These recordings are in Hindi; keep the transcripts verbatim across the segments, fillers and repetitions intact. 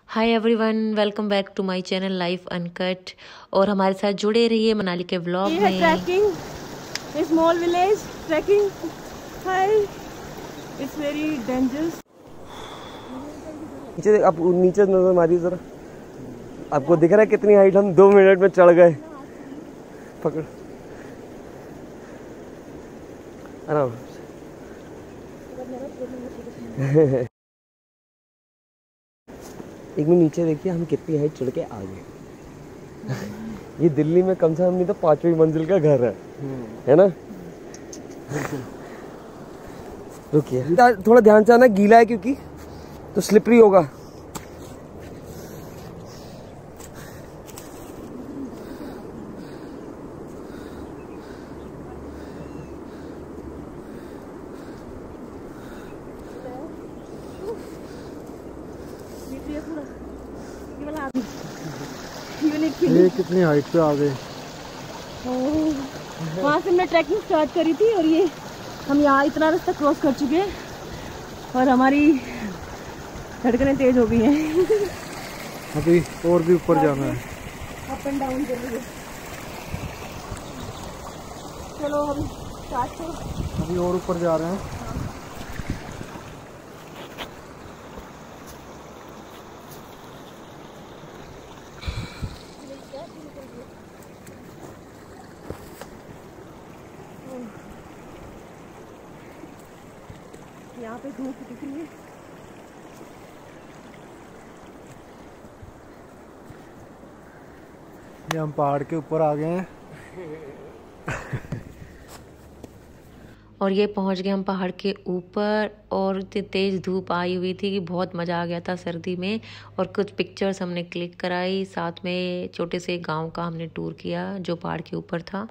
Hi everyone, welcome back to my channel life uncut. और हमारे साथ जुड़े रहिए मनाली के व्लॉग में। Trekking small village trekking hi it's very dangerous. नीचे आप नीचे नजर मारिए जरा, आपको दिख रहा है कितनी हाइट हम दो मिनट में चढ़ गए। पकड़ आराम एक मिनट नीचे देखिए हम कितनी हाइट चढ़ के आ गए। ये दिल्ली में कम से कम नहीं तो पांचवी मंजिल का घर है, है ना। रुकिए थोड़ा ध्यान से आना, गीला है क्योंकि तो स्लिपरी होगा। ये कितनी हाइट पे आ गए। वहाँ से हमने ट्रैकिंग स्टार्ट करी थी और ये हम यहाँ इतना रास्ता क्रॉस कर चुके हैं और हमारी धड़कनें तेज हो गई हैं। अभी और भी ऊपर जाना है, अप एंड डाउन कर रही है। चलो हम स्टार्ट करो। अभी और ऊपर जा रहे हैं। यहाँ पे धूप दिख रही है। ये हम पहाड़ के ऊपर आ गए हैं और ये पहुंच गए हम पहाड़ के ऊपर। और इतनी तेज धूप आई हुई थी कि बहुत मज़ा आ गया था सर्दी में। और कुछ पिक्चर्स हमने क्लिक कराई, साथ में छोटे से गांव का हमने टूर किया जो पहाड़ के ऊपर था।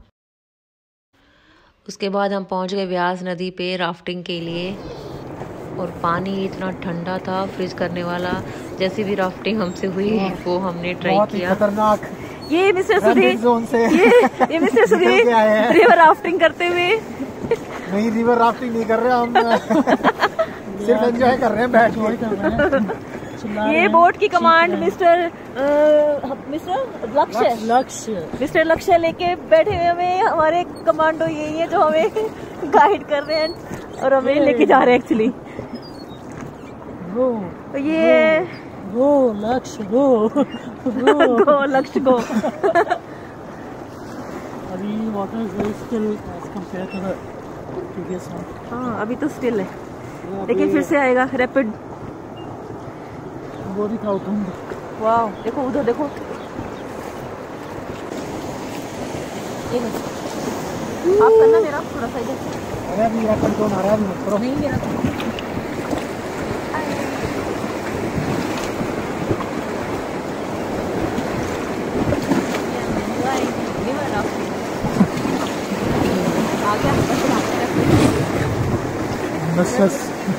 उसके बाद हम पहुंच गए व्यास नदी पे राफ्टिंग के लिए। और पानी इतना ठंडा था, फ्रिज करने वाला। जैसी भी राफ्टिंग हमसे हुई वो हमने ट्राई किया। खतरनाक। ये मिस्टर सुधीर ये ये मिस्टर सुधीर रिवर राफ्टिंग करते हुए। नहीं, रिवर राफ्टिंग नहीं कर रहे हम सिर्फ एंजॉय कर रहे हैं, बैठ के। ये बोट की कमांड मिस्टर मिस्टर लक्ष्य लक्ष्य मिस्टर लक्ष्य लेके बैठे हुए हमें। हमारे कमांडो यही है जो हमें गाइड कर रहे हैं और हमें लेके जा रहे हैं एक्चुअली। तो ये गो लक्ष्य गो गो लक्ष्य गो। अभी water is very still as compare to the previous one. हाँ अभी तो स्टिल है, लेकिन फिर से आएगा रैपिड। वो दिखाओ तुम। वाह देखो उधर देखो। ये आप करना मेरा थोड़ा सा इधर। अरे मेरा कंट्रोल आ रहा है, मत करो। नहीं मेरा बस बस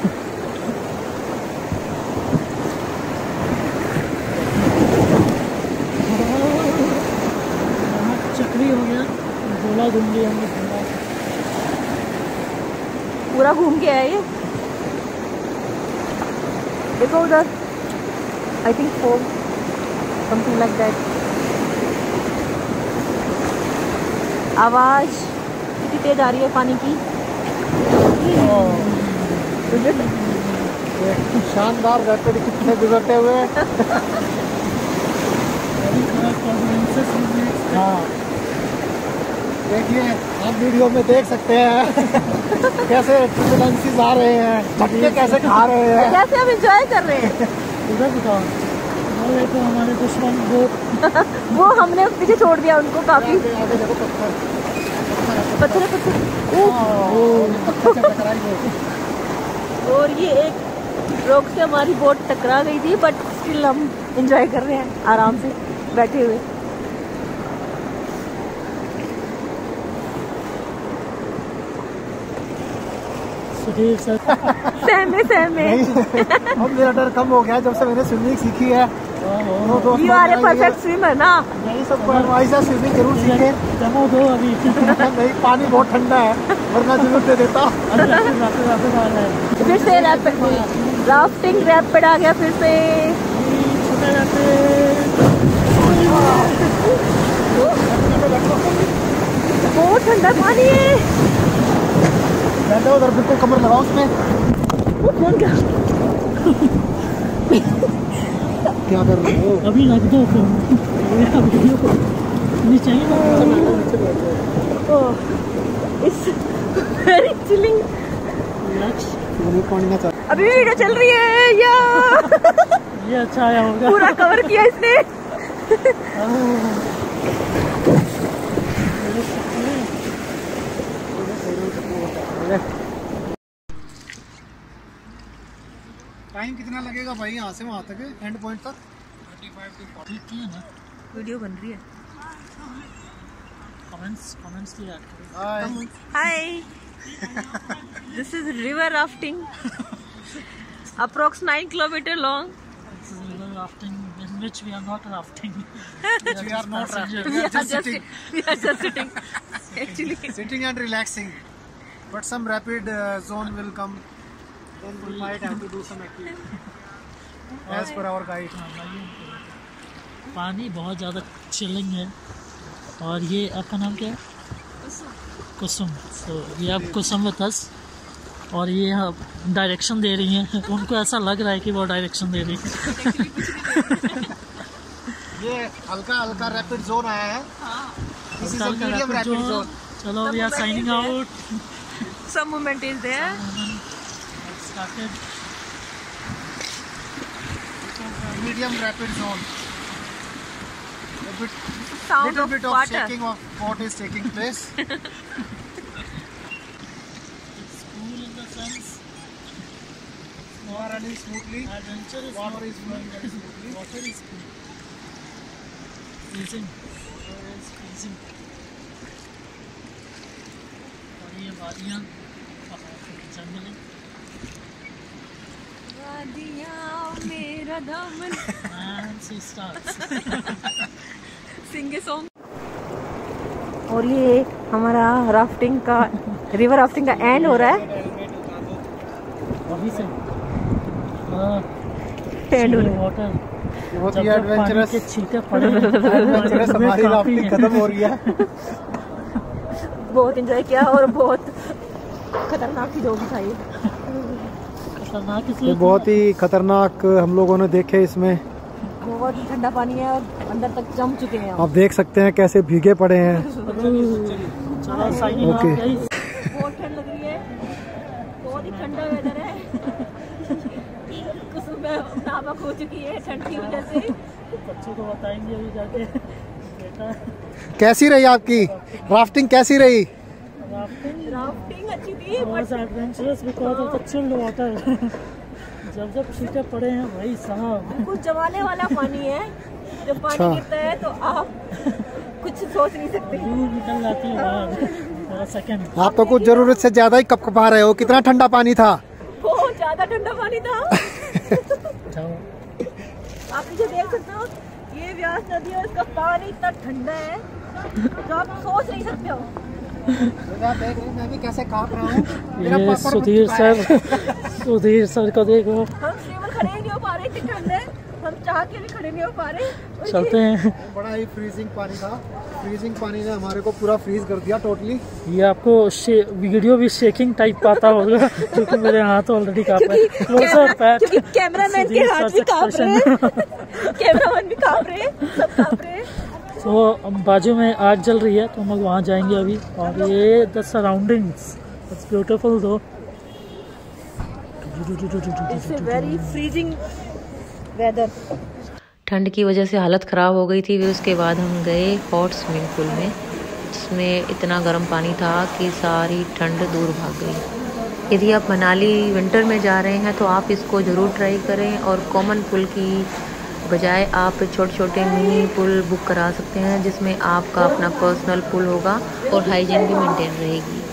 चक्री हो गया, गोला घूम लिया हमने पूरा पूरा घूम के आया ये। देखो उधर, I think four something like that. आवाज कितनी तेज आ रही है पानी की। शानदार रैपिड कितने गुजरते हुए। हाँ देखिए, आप वीडियो में देख सकते हैं कैसे टर्बुलेंसेस आ रहे हैं, झटके कैसे खा रहे हैं, कैसे हम एंजॉय कर रहे हैं। उधर बताओ, तो हमारे दुश्मन वो वो हमने पीछे छोड़ दिया उनको काफी। आगे देखो पत्थर पत्थर पत्थर। और ये एक रोक से हमारी बोट टकरा गई थी, बट स्टिल हम एंजॉय कर रहे हैं आराम से बैठे हुए। सहमे सहमे अब मेरा डर कम हो गया जब से मैंने स्विमिंग सीखी है। You are a perfect swimmer ना। यही सबको एडवाइस है, स्विमिंग जरूर सीखे। डेमो दो अभी। नहीं, पानी बहुत ठंडा है वरना जरूर दे देता। फिर से रैपिड राफ्टिंग रैपिड आ गया फिर से। ठंडा पानी है। बैठो उधर, बिल्कुल कमर लगाओ उसमें। वो फोन क्या क्या कर रहे हो? अभी रख दो फोन, वीडियो को नीचे ही वेरी चिलिंग। पानी ना चाह। अभी वीडियो चल रही है या ये अच्छा आया होगा, पूरा कवर किया इसने। टाइम कितना लगेगा भाई यहाँ से वहाँ तक, एंड पॉइंट तक? वीडियो बन रही है। कमेंट्स कमेंट्स की याद hi, this is river rafting, approx nine kilometre long. rafting in which we are not rafting. We are not rafting. We are just sitting. We are just sitting. Actually, Sitting and relaxing. But some rapid uh, zone will come. Then we might have to do some activity. As per our guide. पानी बहुत ज़्यादा चिलिंग है। और ये आपका नाम क्या है? कुसुम। तो ये आप कुसुम विद अस, और ये डायरेक्शन दे रही हैं। उनको ऐसा लग रहा है कि वो डायरेक्शन दे रही है। ये हल्का हल्का रैपिड जोन आया है। This is a medium rapid zone. चलो, we are signing out. some movement is there. Started. Medium rapid zone. A bit, Sound little of bit of water. shaking of what is taking place. Cool in the sense. You are running smoothly. Adventure is Water not is flowing very smoothly. Water is cool. Freezing. Water is freezing. और ये वादियाँ जंगल है। वादियाँ मेरा दामन। And she starts. Sing a song. और ये हमारा राफ्टिंग का, रिवर राफ्टिंग का एंड हो रहा है। अभी से हाँ, एंड हो रहा है। वाटर बहुत जब ही तक एडवेंचरस पानी के छींटे पड़े एडवेंचरस हमारी राफ्टिंग खत्म हो रही है। बहुत एंजॉय किया और बहुत खतरनाक चीज होगी था ये। खतरनाक ये इसलिए बहुत ही खतरनाक हम लोगों ने देखे इसमें। बहुत ही ठंडा पानी है और अंदर तक जम चुके हैं हम। आप देख सकते हैं कैसे भीगे पड़े हैं। चलो साइनिंग Okay. Out guys. बहुत ठंड लग रही है, बहुत ही ठंडा वेदर है। कुसुम में नामक हो चुकी है ठंड की वजह से। बच्चों को बताएंगे अभी जाके बेटा। कैसी रही आपकी राफ्टिंग, कैसी रही? राफ्टिंग राफ्टिंग अच्छी थी was adventurous because of the chilled water. जब जब छींटे पड़े हैं भाई साहब। कुछ जमाने वाला पानी है। जब पानी अच्छा। गिरता है तो आप कुछ सोच नहीं सकते। दूर निकल जाती है बाहर फॉर अ सेकंड। आप तो कुछ जरूरत से ज्यादा ही कपकपा रहे हो। कितना ठंडा पानी था? बहुत ज्यादा ठंडा पानी था। जाओ आप इसे देख सकते हो, ये व्यास नदी है, इसका पानी इतना ठंडा है जो आप सोच नहीं सकते हो। मैं भी कैसे कांप रहा हूँ। ये सुधीर सर, सुधीर सर को देखो। हम स्टेबल खड़े ही नहीं हो पा रहे, इतनी ठंड है, हम चाह के भी खड़े नहीं हो पा रहे। चलते हैं। बड़ा ही फ्रीजिंग पानी था। फ्रीजिंग पानी ने हमारे को पूरा फ्रीज कर दिया टोटली। ये आपको वीडियो भी शेकिंग टाइप पाता होगा क्योंकि मेरे हाथ ऑलरेडी कांप रहे हैं। क्लोजर पैट, क्योंकि कैमरामैन के हाथ भी कांप रहे हैं, कैमरामैन भी कांप रहे हैं, सब कांप रहे हैं। तो बाजू में आग जल रही है तो हम लोग वहाँ जाएंगे अभी। और ये the surroundings, it's beautiful though. It's a very freezing weather. ठंड की वजह से हालत ख़राब हो गई थी। फिर उसके बाद हम गए हॉट स्विमिंग पूल में, जिसमें इतना गर्म पानी था कि सारी ठंड दूर भाग गई। यदि आप मनाली विंटर में जा रहे हैं तो आप इसको ज़रूर ट्राई करें, और कॉमन पूल की बजाय आप छोटे छोटे मिनी पूल बुक करा सकते हैं, जिसमें आपका अपना पर्सनल पूल होगा और हाइजीन भी मेंटेन रहेगी।